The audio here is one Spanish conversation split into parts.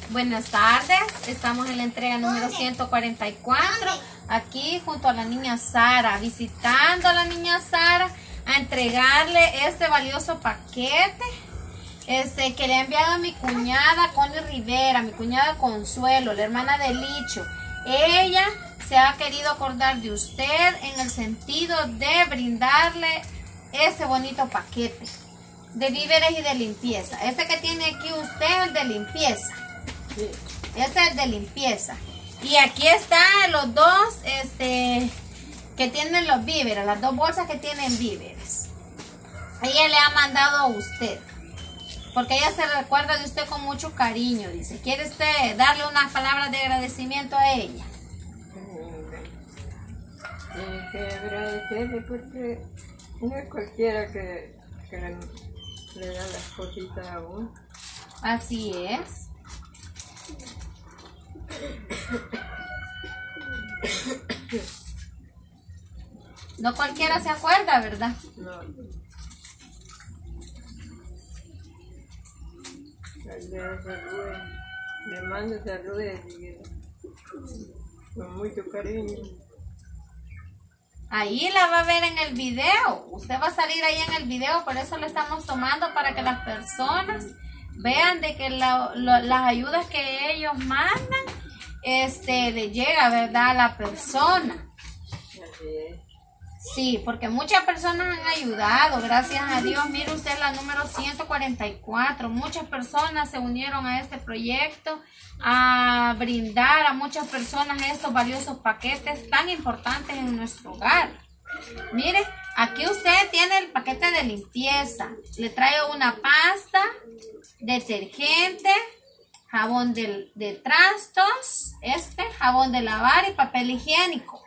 Buenas tardes, estamos en la entrega número 144, aquí junto a la niña Sara, visitando a la niña Sara a entregarle este valioso paquete que le ha enviado a mi cuñada Connie Rivera, mi cuñada Consuelo, la hermana de Licho. Ella se ha querido acordar de usted en el sentido de brindarle este bonito paquete de víveres y de limpieza. Este que tiene aquí usted es el de limpieza. Sí. Este es el de limpieza. Y aquí están los dos que tienen los víveres, las dos bolsas que tienen víveres. Ella le ha mandado a usted, porque ella se recuerda de usted con mucho cariño, dice. ¿Quiere usted darle unas palabras de agradecimiento a ella? Tiene que agradecerle porque no es cualquiera que le da las cositas a uno. Así es. No cualquiera se acuerda, ¿verdad? No. Le mando saludos con mucho cariño. Ahí la va a ver en el video. Usted va a salir ahí en el video, por eso le estamos tomando para que las personas vean de que las ayudas que ellos mandan le llega, ¿verdad?, a la persona. Sí, porque muchas personas han ayudado, gracias a Dios. Mire usted la número 144. Muchas personas se unieron a este proyecto a brindar a muchas personas estos valiosos paquetes tan importantes en nuestro hogar. Mire, aquí usted tiene el paquete de limpieza. Le trae una pasta, detergente, jabón de trastos, jabón de lavar y papel higiénico.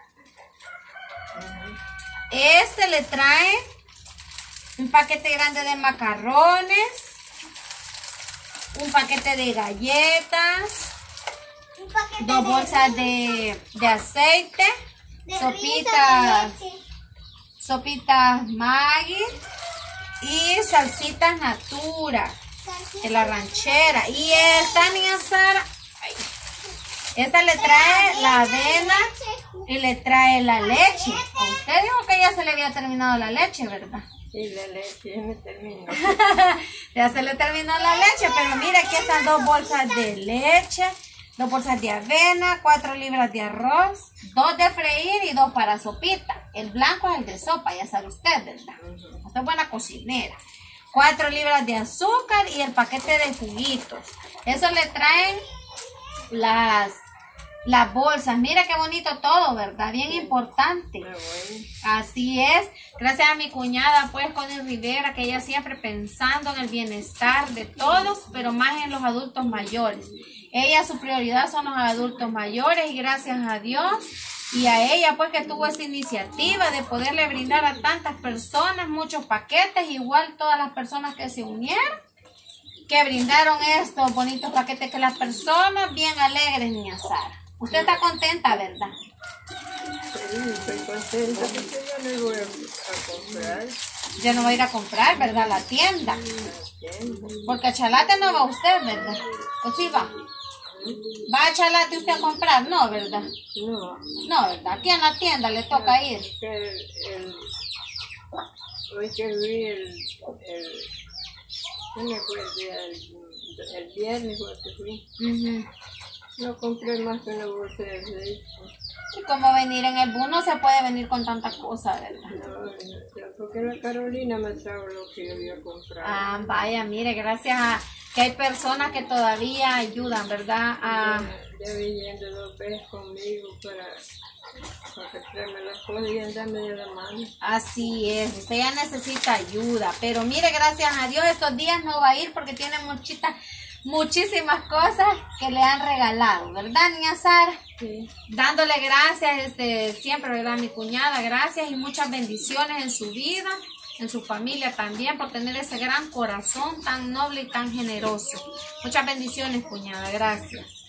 Le trae un paquete grande de macarrones, un paquete de galletas, dos bolsas de aceite, sopitas Maggi y salsitas Natura de la ranchera. Y esta niña Sara, esta le trae la avena y le trae la leche. Usted dijo que ya se le había terminado la leche, ¿verdad? Sí, la leche ya me terminó. Ya se le terminó la leche, pero mira, aquí están dos bolsas de leche, dos bolsas de avena, 4 libras de arroz, 2 de freír y 2 para sopita. El blanco es el de sopa, ya sabe usted, ¿verdad? Usted es buena cocinera. 4 libras de azúcar y el paquete de juguitos. Eso le traen las bolsas. Mira qué bonito todo, ¿verdad? Bien importante. Así es. Gracias a mi cuñada, pues, Connie Rivera, que ella siempre pensando en el bienestar de todos, pero más en los adultos mayores. Ella, su prioridad son los adultos mayores, y gracias a Dios y a ella, pues, que tuvo esa iniciativa de poderle brindar a tantas personas muchos paquetes, igual todas las personas que se unieron, que brindaron estos bonitos paquetes, que las personas bien alegres, niña Sara. Usted está contenta, ¿verdad? Sí, estoy contenta porque ya no voy a comprar. Ya no va a ir a comprar, ¿verdad? La tienda. Porque a Chalate no va usted, ¿verdad? ¿O sí va? ¿Va a Chalate usted a comprar? No, ¿verdad? No. No, ¿verdad? Aquí en la tienda le toca ir. Hoy que vi el viernes porque fui. No compré más que una bolsa de leche. Y como venir en el bus no se puede venir con tantas cosas, ¿verdad? No, porque la Carolina me trajo lo que yo había comprado. Ah, vaya, mire, gracias a que hay personas que todavía ayudan, ¿verdad? Ya viniendo 2 veces conmigo para que traerme las cosas y andarme de la mano. Así es, usted ya necesita ayuda, pero mire, gracias a Dios estos días no va a ir porque tiene muchísimas cosas que le han regalado, ¿verdad, niña Sara? Sí. Dándole gracias siempre, ¿verdad? Mi cuñada, gracias y muchas bendiciones en su vida, en su familia también, por tener ese gran corazón tan noble y tan generoso. Muchas bendiciones, cuñada, gracias.